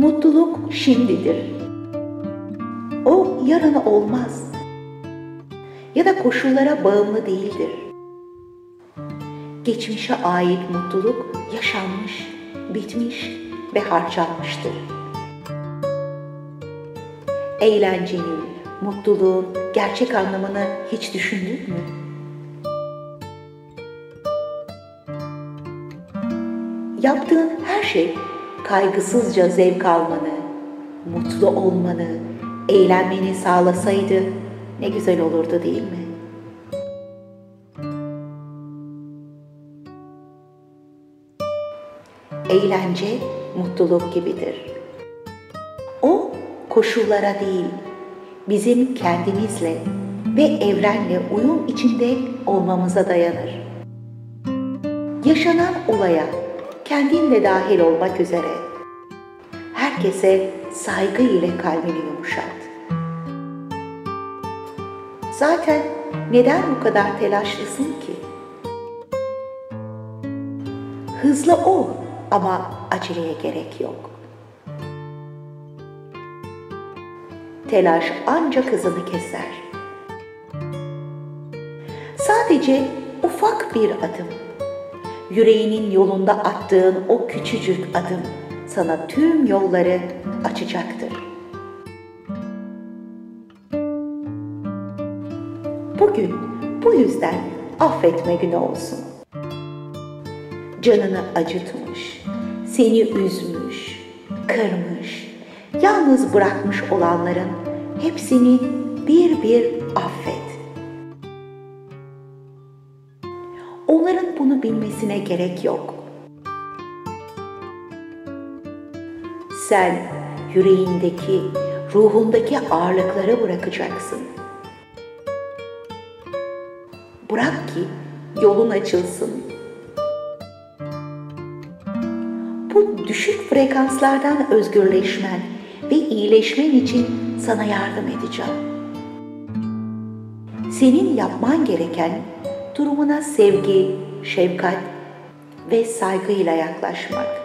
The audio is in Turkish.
Mutluluk şimdidir. O yarın olmaz ya da koşullara bağımlı değildir. Geçmişe ait mutluluk yaşanmış, bitmiş ve harcanmıştır. Eğlencenin, mutluluğun gerçek anlamını hiç düşündün mü? Yaptığın her şey kaygısızca zevk almanı, mutlu olmanı, eğlenmeni sağlasaydı ne güzel olurdu değil mi? Eğlence mutluluk gibidir. O koşullara değil, bizim kendimizle ve evrenle uyum içinde olmamıza dayanır. Yaşanan olaya kendinle dahil olmak üzere herkese saygı ile kalbini yumuşat. Zaten neden bu kadar telaşlısın ki? Hızlı ol ama aceleye gerek yok. Telaş ancak hızını keser. Sadece ufak bir adım, yüreğinin yolunda attığın o küçücük adım sana tüm yolları açacaktır. Bugün bu yüzden affetme günü olsun. Canını acıtmış, seni üzmüş, kırmış, yalnız bırakmış olanların hepsini bir bir affet. Onların bunu bilmesine gerek yok. Sen yüreğindeki, ruhundaki ağırlıkları bırakacaksın. Bırak ki yolun açılsın. Bu düşük frekanslardan özgürleşmen ve iyileşmen için sana yardım edeceğim. Senin yapman gereken durumuna sevgi, şefkat ve saygıyla yaklaşmak.